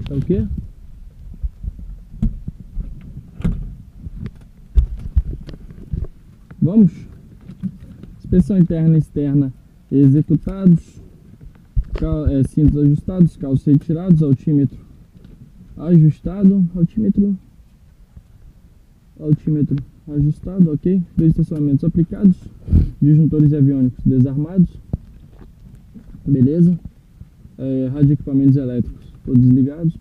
É o quê? Vamos? Inspeção interna e externa executados. Cintos ajustados, calços retirados, altímetro ajustado, altímetro ajustado, ok. 2 estacionamentos aplicados, disjuntores e aviônicos desarmados, beleza. Rádio e equipamentos elétricos todos desligados,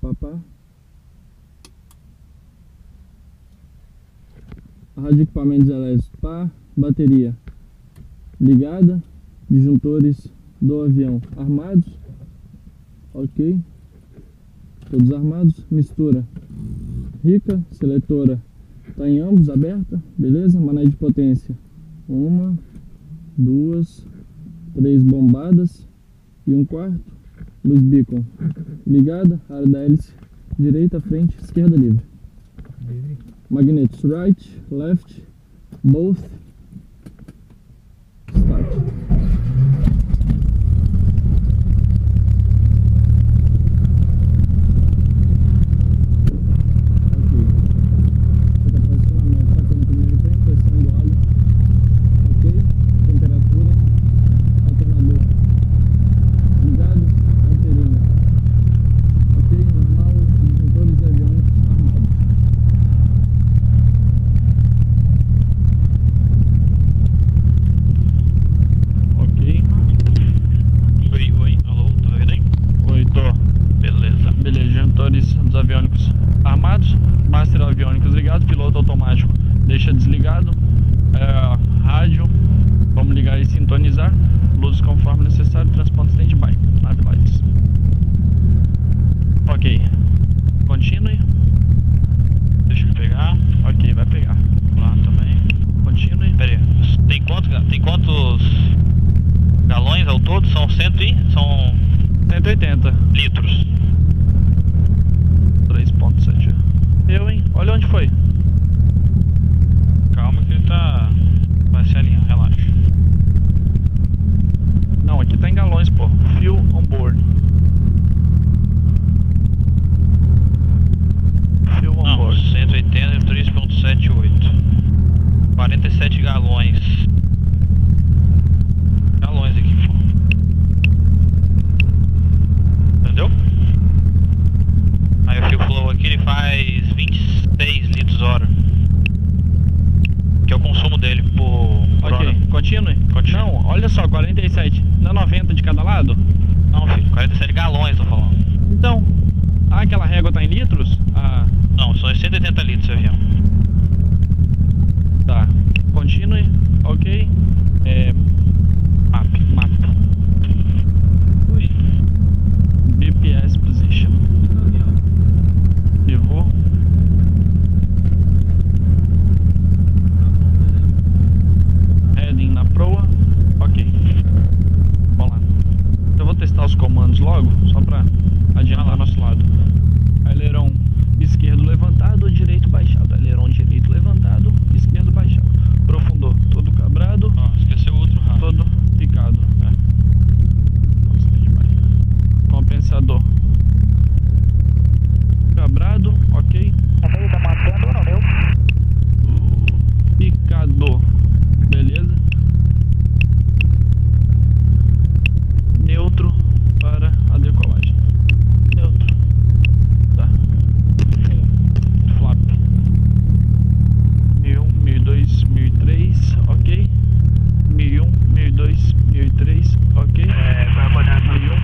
Rádio e equipamentos elétricos, bateria ligada, disjuntores do avião armados, ok, todos armados. Mistura rica, seletora está em ambos, aberta, beleza. Manejo de potência 1, 2, 3 bombadas e 1/4. Luz beacon ligada, área da hélice direita, frente, esquerda livre. Magnetos right, left, both, start. Dos aviônicos armados, master aviônicos ligados, piloto automático deixa desligado, rádio, vamos ligar e sintonizar, luzes conforme necessário, transponder stand-by, nave lights. Ok, continue, deixa eu pegar, ok, vai pegar, lá também, continue. Pera aí, tem quantos galões ao todo? São 180 litros. 3.7. Olha onde foi. Calma que ele vai se alinhar, relaxa. Não, aqui tá em galões, pô. Fuel on board. Fuel on board. 180 e 3.78. 47 galões. Galões aqui, pô. Entendeu? Aí o fuel flow aqui ele faz 26 litros hora, que é o consumo dele por hora. Continue. Não, olha só, 47. Não é 90 de cada lado? Não, filho, 47 galões tô falando. Então, aquela régua tá em litros? Não, são 180 litros esse avião. Tá, continue, ok. Mapa. Ui. BPS position. Pivô. Heading na proa. Ok. Vamos lá. Eu vou testar os comandos logo, só pra adiantar nosso lado. Aileron esquerdo levantado, direito baixado. Aileron direito levantado, esquerdo baixado. Profundor todo quebrado. Esqueceu o outro rato. Todo picado. Compensador quebrado, ok. Tá matando ou não deu? Picador, beleza. Neutro para a decolagem. Neutro. Tá. Flap 1001, 1002, 1003, ok. 1001, 1002, 1003, ok. Vai rodar no meu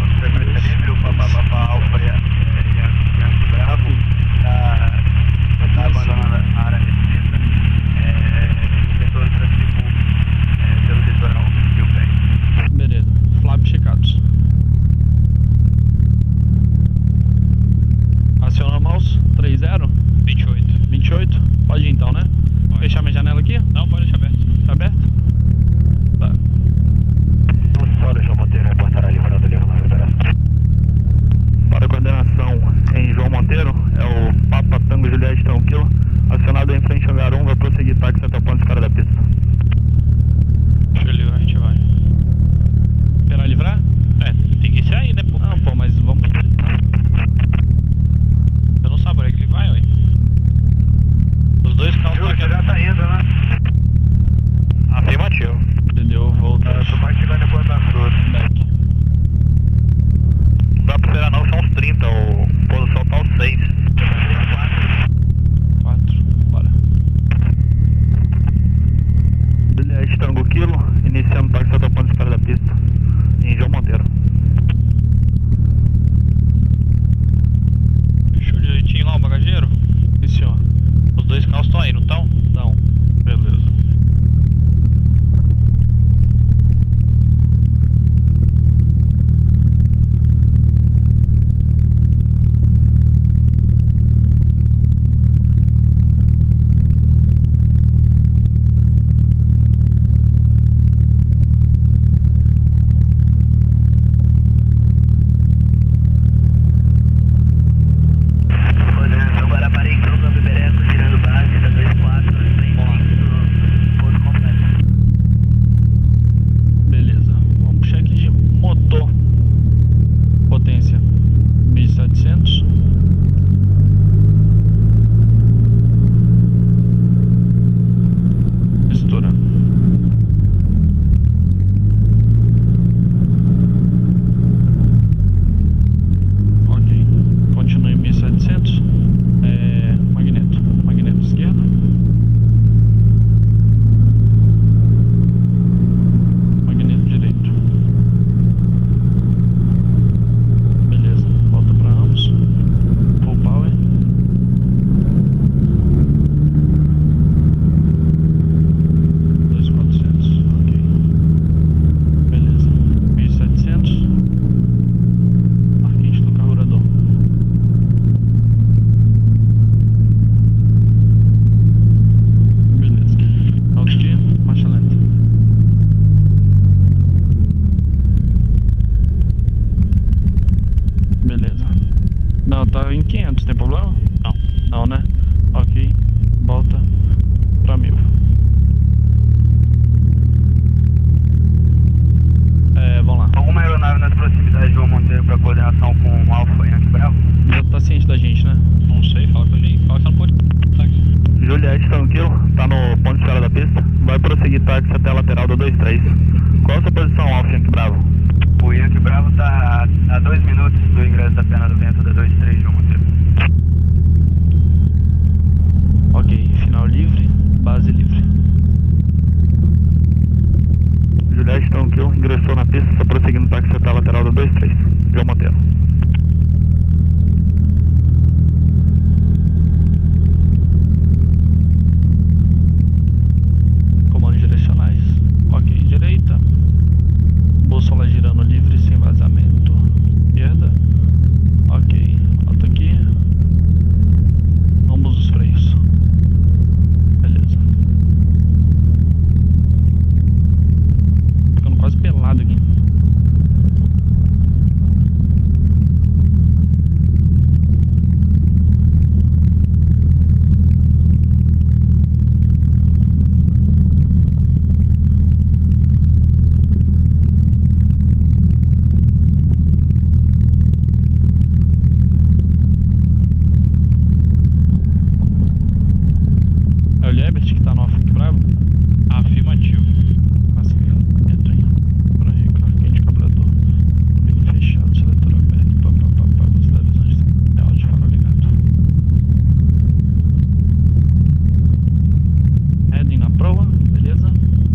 Bravo. Tá abandonando a área restrita. O setor transferiu pelo litoral Rio Pé. Beleza. Flap checados. Aciona o mouse. 30. 28. 28. Pode ir então, né? Pode. Fechar minha janela aqui? Não, pode deixar aberto. Tá aberto? Tá. Olha, João Monteiro. consegue táxi até a lateral do 23. Qual a sua posição, Alfa Yankee Bravo? O Yankee Bravo está a 2 minutos do ingresso da Pena do Vento da 23, João Monteiro. Ok, final livre, base livre. Juliette Tranquilo, ingressou na pista, está prosseguindo táxi até a lateral do 23. João Monteiro. Comandos direcionais. Ok, direita. Bússola girando livre, sem vazamento. Esquerda. Ok, alto aqui. Ambos os freios. Beleza. Ficando quase pelado aqui. É o Liebert que tá no Alfa Yankee Bravo? Afirmativo. Nossa, que lento, hein? Para recarga quente, carburador. Cabine fechado, seletor aberto. Pá, velocidade é áudio, farol ligado. Heading na proa, beleza?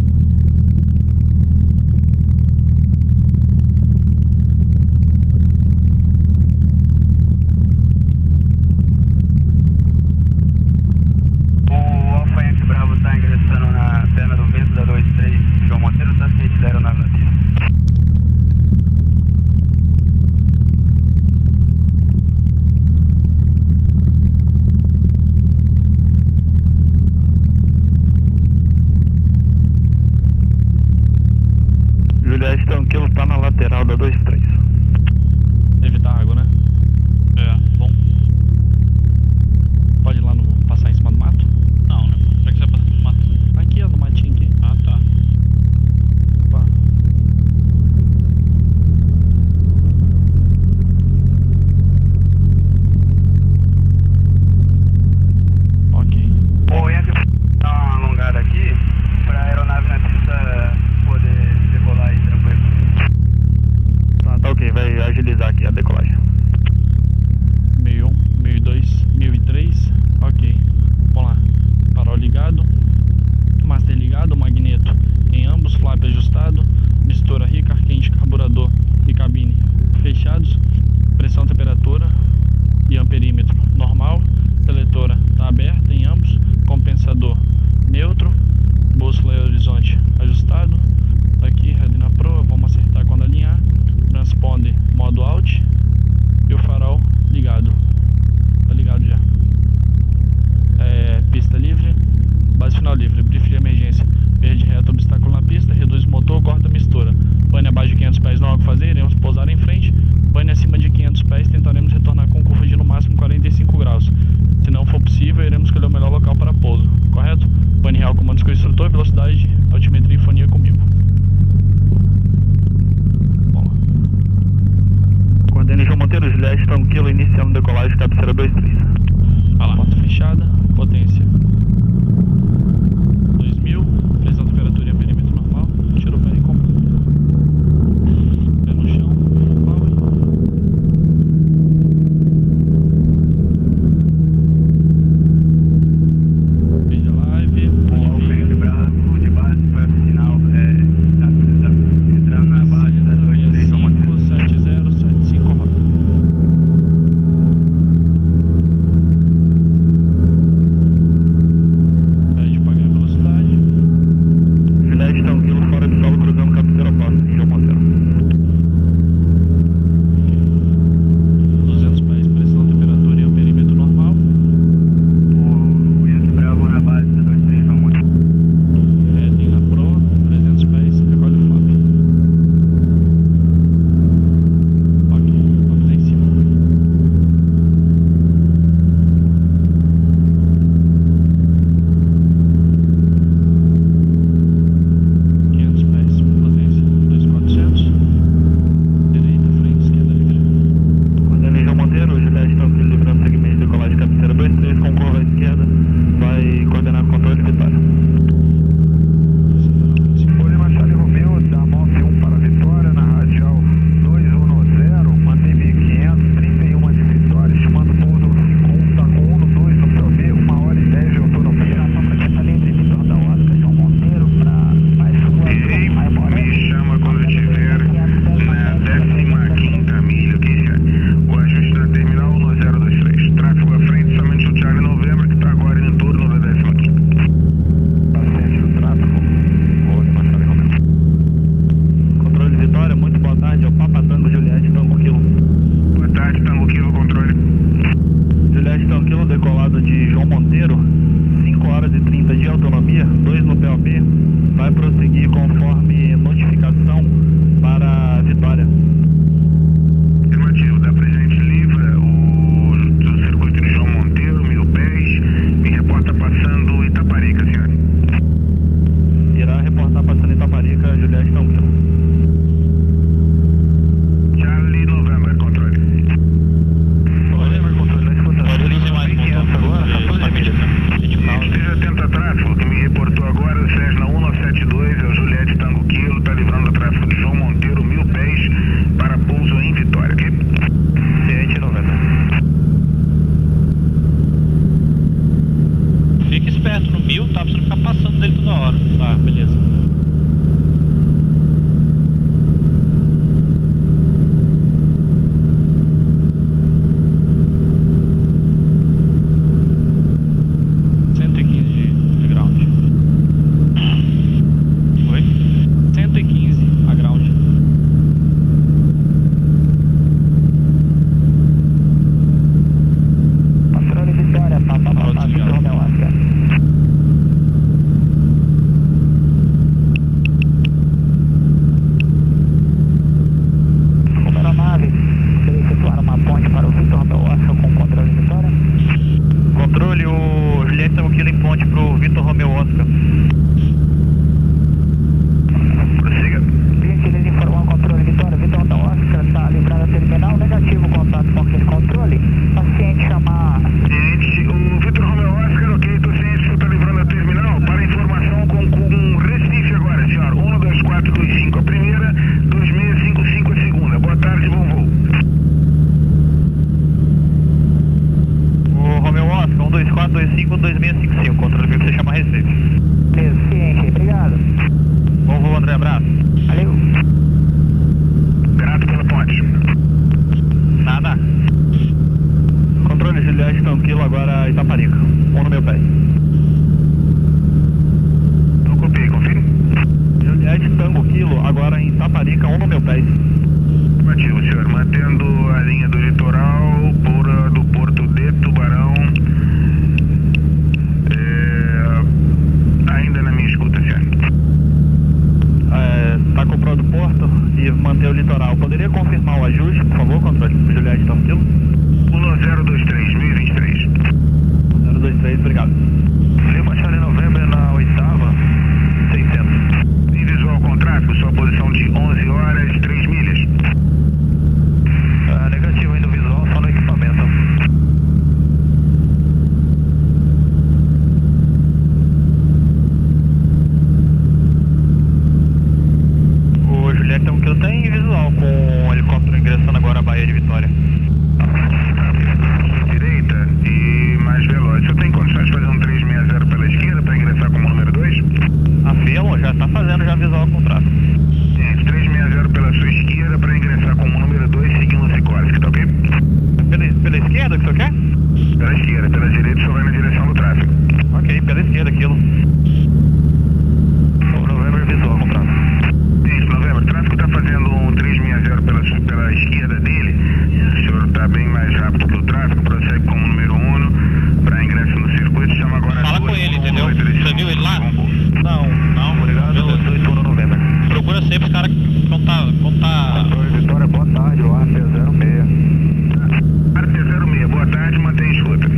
O Alfa Yankee Bravo está ingressando na Perna do Vento da 23, João Monteiro, está ciente da aeronave na pista. Juliette Tranquilo, está na lateral da 23. Evitar água, né? É, bom. Pode ir lá no. Passar em cima do mato? Não, né? Será que você passa no mato? Aqui, ó, no matinho aqui. Ah, tá. Opa. Ok. O Yankee dá uma alongada aqui para a aeronave na pista poder decolar aí tranquilo. Tá ok, vai agilizar aqui a decolagem. 1001, 1002, 1003. Ok. Vamos lá. Farol ligado. Master ligado. Magneto em ambos. Flap ajustado. Mistura rica, ar quente, carburador e cabine fechados. Pressão, temperatura e amperímetro normal. Seletora está aberta em ambos. Compensador neutro. Bússola e horizonte ajustado. Aqui, head na proa. Vamos acertar quando alinhar. Transponder modo alt. E o farol ligado. Tá ligado já. Pista livre. Base final livre. Brief de emergência. Verde reto, obstáculo na pista. Reduz o motor, corta a mistura. Pane abaixo de 500 pés não há o que fazer. Iremos pousar em frente. Pane acima de 500 pés. Tentaremos retornar com curva de no máximo 45 graus. Se não for possível, iremos escolher o melhor local para pouso. Correto? Pane real, comandos com o instrutor. Velocidade, altimetria e fonia comigo. Vamos lá. Coordene João Monteiro, Juliette Tranquilo, iniciando decolagem, cabeceira 23. Vai lá. Porta fechada. Potência 2000. Pressão, temperatura e amperímetro normal. Tira o pé e compra. Pé no chão. Power. Vídeo live. O Alfa Yankee Bravo de base foi a final. Tá entrando na base da 23, João Monteiro. 7075 roda. 1 no meu pé. Afirmativo, senhor. Mantendo a linha do litoral do porto de Tubarão. Ainda na minha escuta, senhor. Tá com proa do porto e manter o litoral. Poderia confirmar o ajuste, por favor, controle? Juliette Tranquilo. 1023, 1023. 023, obrigado. Lima Charlie November na 8ª, 600. Em visual com tráfego, sua posição de 11 horas, 3 milhas. Negativo, ainda visual, só no equipamento. O Juliette Tranquilo tem visual com o helicóptero ingressando agora à Baía de Vitória. Direita e mais veloz. Você tem condições de fazer um 360 pela esquerda para ingressar como número 2? Afirmo, já está fazendo já visual com tráfego. Gente, 360 pela sua esquerda para ingressar como número 2 seguindo o Sikorsky, tá ok? Pela esquerda que o senhor quer? Pela esquerda, pela direita só vai na direção do tráfego. Ok, pela esquerda aquilo. November visual com tráfego. Gente, November, o tráfego está fazendo um 360 pela esquerda dele. O senhor está bem mais rápido que o tráfego, prossegue como número 1 para ingresso no circuito, chama agora... Fala com ele, entendeu? Você viu ele lá? Não, obrigado. 18 no November. Procura sempre os caras quando tá... Vitória, boa tarde, o ARP 06. ARP 06, boa tarde, mantém escuta.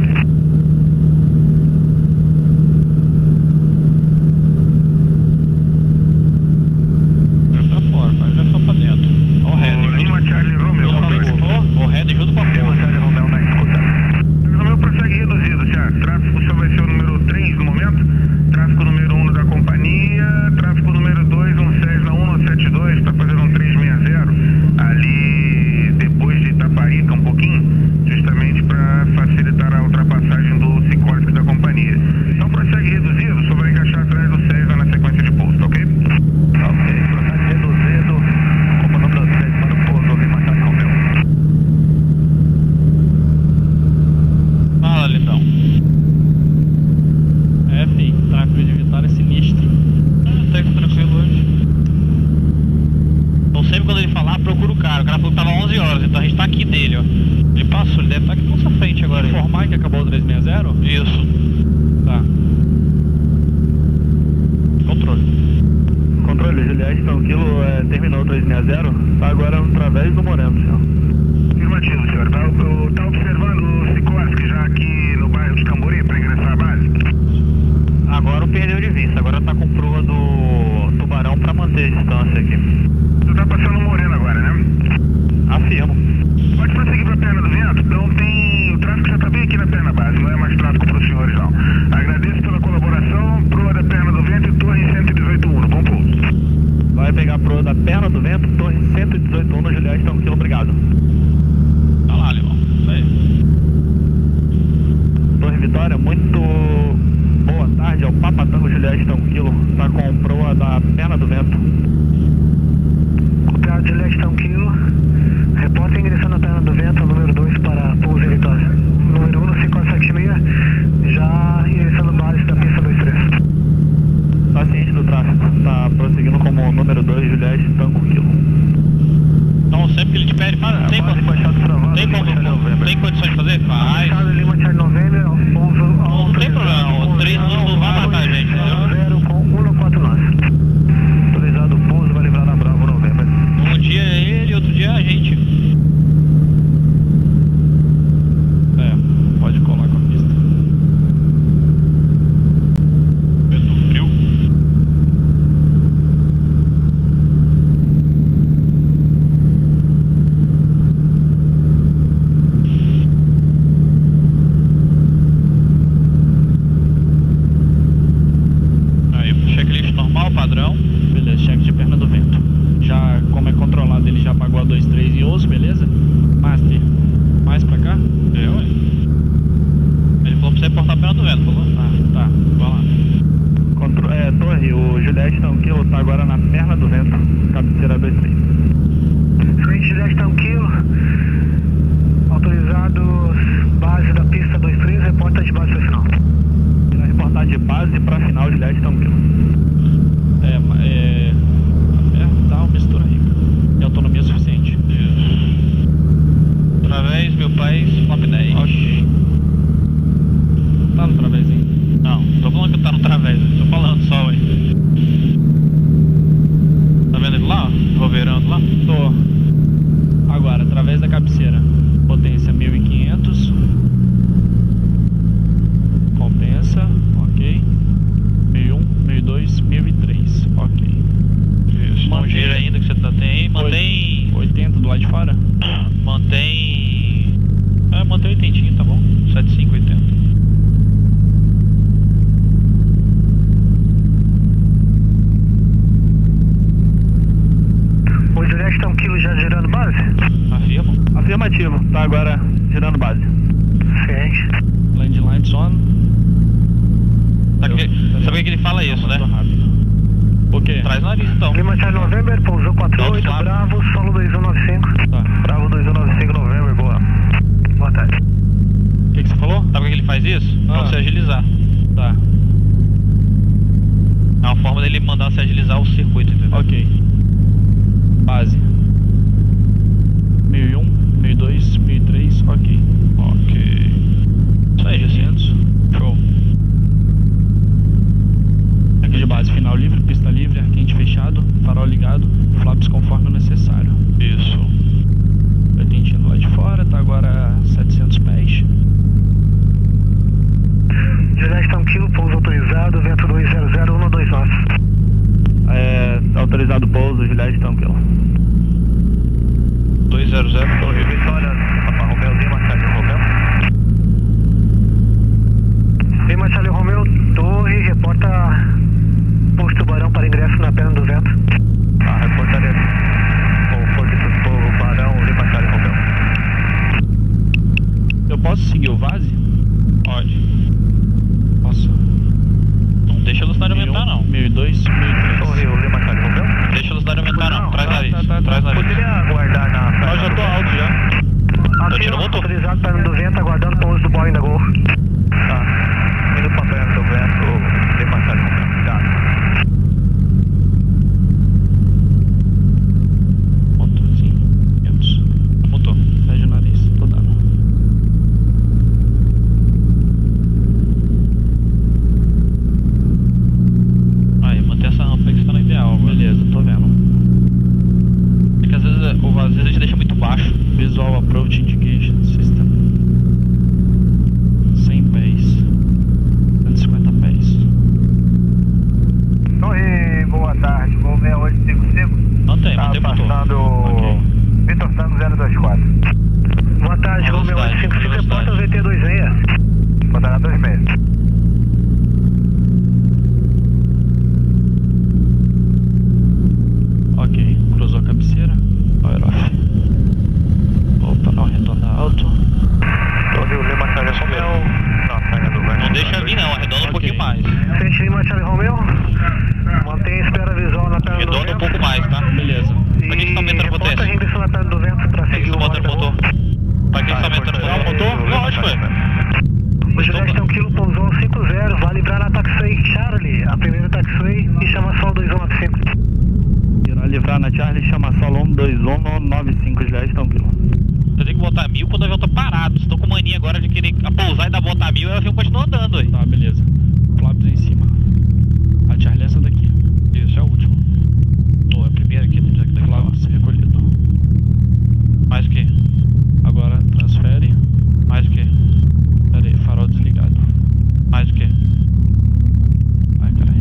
Já tá fora, mas já só pra dentro. Ó o Red. Lima Charlie Romeo. O Red junto com a Lima porra. Charlie Romeo na escuta. Romeo prossegue reduzido, senhor. Tráfego só vai ser o número 3 no momento. Tráfego número 1 da companhia. Tráfego número 2, 16 na 172, está fazendo um 360. Ali depois de Itaparica um pouquinho, justamente para facilitar a ultrapassagem do Sikorsky da companhia. Então prossegue reduzido, só vai encaixar atrás do 6 lá na sequência de pouso, tá ok? Ok, prossegue reduzido, como número 6 para o pouso, Lima Charlie Romeo. Fala, Lindão. Filho, tráfego de Vitória é sinistro. Até que tranquilo hoje. Então sempre quando ele falar, procura o cara. O cara falou que tava 11 horas, então a gente tá aqui dele, ó. Ele passou, ele deve estar aqui na nossa frente agora. Informar que acabou o 360? Isso. Tá. Controle. Controle, Juliette Tranquilo, terminou o 360, tá agora através do Moreno, senhor. Afirmativo, senhor. Tá observando o Sikorsky já aqui no bairro de Cambori para ingressar à base? Agora perdeu de vista, agora tá com proa do Tubarão pra manter a distância aqui. Você tá passando o Moreno agora, né? Afirmo. Pode prosseguir pra perna do vento, então tem... O tráfego já tá bem aqui na perna base, não é mais tráfego pros senhores não. Agradeço pela colaboração, proa da perna do vento e torre 118.1, bom pouso. Vai pegar a proa da perna do vento, torre 118 no Juliette Tranquilo, obrigado. Tá lá, Limão. Isso aí. Torre Vitória, muito boa tarde, é o Papatango Juliette Tranquilo, tá com proa da perna do vento. Copiado Juliette Tranquilo, repórter ingressando na perna do vento, número 2 para pouso e Vitória. Número 1 no 576, já ingressando base da pista 23. Tá ciente do tráfego, tá prosseguindo como número 2 Juliette Tranquilo. Então sempre que ele te pede, fala, tem condições de fazer? Faz. Lima Charlie November, pouso Não tem problema, o 3 não vai matar a gente, entendeu? 0 com 194 nós. Autorizado o pouso, vai livrar na Bravo November. Um dia é ele, outro dia é a gente. Pode colar com a pista. Vento frio. Checklist normal, padrão. Beleza, cheque de perna do vento. Já, como é controlado, ele já pagou a 23 e osso, beleza? Master, mais pra cá? Ué. Ele falou pra você portar a perna do vento, falou? Tá, vai lá. Torre, o Juliette Tranquilo tá agora na perna do vento, cabeceira 23. Frente Juliette Tranquilo, autorizado base da pista 23, repórter de base final. Na reportagem de base pra final, Juliette Tranquilo. Tá uma mistura rica. lá de fora? Mantém... mantém 80, tá bom. 75, 80. O Juliette tá 1 kg já girando base? Afirma. Afirmativo, tá agora girando base. Ciente. Landline on. Sabe o que ele fala isso, né? Por quê? Traz o nariz então. Lima Charlie November, pousou 48, Flávio. Bravo, solo 2195. Tá. Bravo 2195 November, boa. Boa tarde. O que você falou? Sabe por que ele faz isso? Pra você agilizar. Tá. É uma forma dele mandar você agilizar o circuito, entendeu? Ok. Base. 1001, 1002, 1003, ok. Ok. Isso aí, Jacinto. 500. Show. Aqui de base, final livre, pista livre, ar quente fechado, farol ligado, flaps conforme o necessário. Isso. Eu tenho lá de fora, tá agora a 700 pés. Juliette tá 1 kg, pouso autorizado, vento 200-129. Autorizado o pouso, Juliette tá 1 kg. 200. Torre Vitória, Papa Romeu, Lima Charlie Romeu. Lima Charlie Romeu, torre, reporta posto Tubarão para ingresso na perna do vento. Reportaria com Força do Barão, Lima Charlie Romeu. Eu posso seguir o vase? Pode. Posso. Não deixa a velocidade aumentar, não. 1002, 1003. Torre, o Lima Charlie Romeu. Não deixa a velocidade aumentar, não. Traz tá, nariz. tá. Traz nariz. Poderia aguardar na perna Eu já do tô vento? alto já. Então tira o motor. Autorizado, perna do vento, aguardando pouso do Boeing da Gol. Tá. Indo pra perna do vento, Lima Charlie Romeu. Tá. Motorzinho. 500. Motor. Fecha o nariz. Tô dando. Aí, mantém essa rampa aí que você tá no ideal agora. Beleza, tô vendo. É que às vezes o vazio a gente deixa muito baixo. Visual Approach Indication System. 100 pés. 150 pés. Torre, boa tarde, voo 6855. Mantém o motor. Ok. Vitor Santos 024. Boa tarde, voo 6855, reporta VT26. Mandará 26. Ok, cruzou a cabeceira. Aerof. Opa, não arredonda alto. Torre, o Lima Charlie Romeu. Na perna do vento. Não deixa vir não, arredonda um pouquinho mais. Frente Lima Charlie Romeu. Mantém a espera visual na perna do Arredonda um vento. pouco mais, tá? Beleza. Pra que você tá aumentando a reporta potência? Henderson na perna do vento pra Por que seguir você o tá botando Boeing da motor? Gol. Pra que você tá aumentando o motor? motor? Lógico, é. O Juliette tem 1 kg, pousou 50, vai livrar na taxiway Charlie, a primeira taxiway e chama sol 2195. Irá livrar na Charlie, chama solo 12195, Juliette tá 1 kg. Você tem que botar 1000 quando o avião tá parado. Vocês estão com mania agora de querer pousar e dar botar 1000 e o avião continua andando aí. Tá, beleza. Flaps em cima. A Charlie é essa daqui. Isso é o último. Ou é a primeira aqui, já que tá aqui. Flaps recolhido. Mais o que? Agora transfere. Mais o que? Pera aí, farol desligado. Mais o que? Ai, caralho.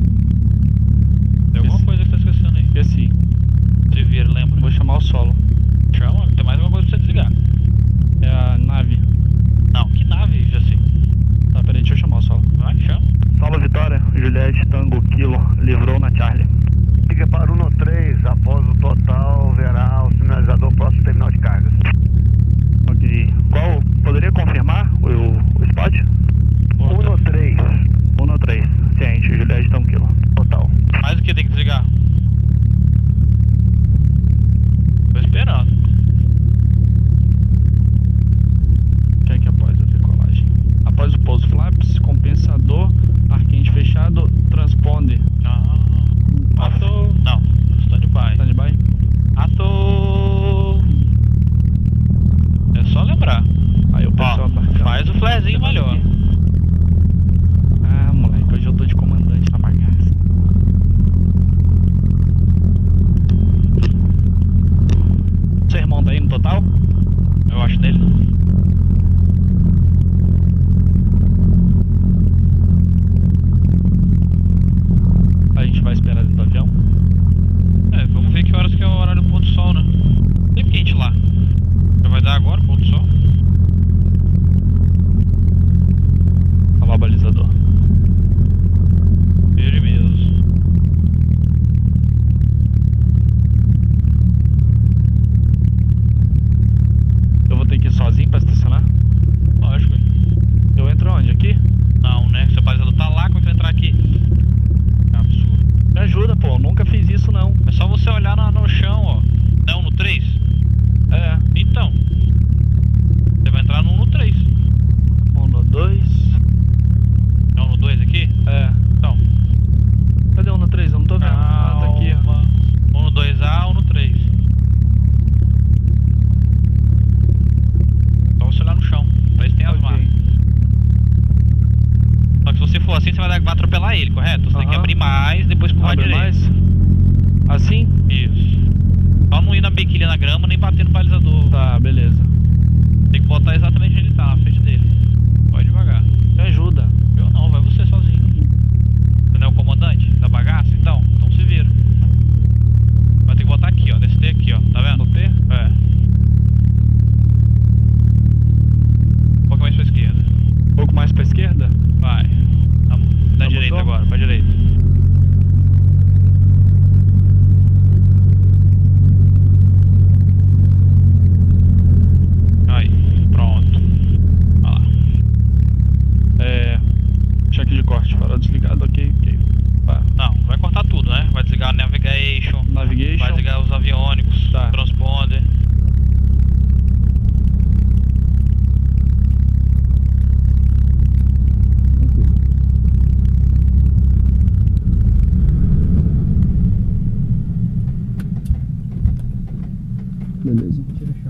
Tem alguma coisa que você tá esquecendo aí. Esqueci. Se vira, lembra? Vou chamar o solo. Chama, tem mais alguma coisa pra você desligar. É a nave. Não, que nave, já sei. Tá, peraí, deixa eu chamar o solo. Vai, chama. Solo Vitória, Juliette Tango Kilo, livrou na Charlie. Siga para 1-3, após o total, verá o sinalizador próximo terminal de cargas. Ok. Qual? Poderia confirmar o spot? 1-3, 1-3. Ciente, Juliette tá 1 kg. total. Mais o que tem que desligar? Tô esperando. Quer que após a decolagem? Após o pouso flaps, compensador, ar quente fechado, transponder. Ato. Não, stand-by. Standby? Ato. É só lembrar. Aí o pessoal Ó, abarcado. faz o flarezinho melhor. Ah, moleque, hoje eu tô de comandante na bagaça. Seu irmão tá aí no total? Eu acho nele. A gente vai esperar dentro do avião? É, vamos ver que horas que é o horário do pôr do sol, né? Sempre que a gente pra direita. mais? Assim? Isso. Só não ir na bequilha na grama, nem bater no balizador. Tá, beleza. Tem que botar exatamente onde ele tá, na frente dele. Vai devagar. Me ajuda. Eu não, vai você sozinho. Você não é o comandante da bagaça? Então se vira. Vai ter que botar aqui, ó, nesse T aqui, ó. Tá vendo? No T? É. Um pouco mais pra esquerda. Um pouco mais pra esquerda? Vai. Da direita botou? agora, pra direita. Aí, pronto. Olha lá. Cheque de corte, farol desligado, ok. Tá. Não, vai cortar tudo, né? Vai desligar o navigation. Navigation. Vai desligar os aviônicos. Tá. Transponder. Beleza.